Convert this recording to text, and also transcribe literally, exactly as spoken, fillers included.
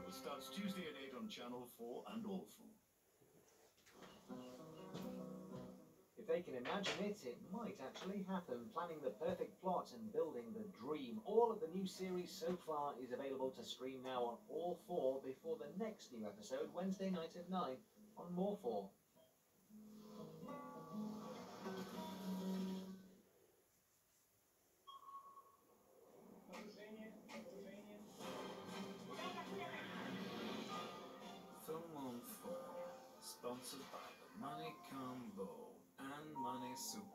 starts Tuesday at eight on Channel four and All four. If they can imagine it, it might actually happen. Planning the perfect plot and building the dream. All of the new series so far is available to stream now on All four before the next new episode, Wednesday night at nine on More four. Film on four, sponsored by the Money Combo and Money Super.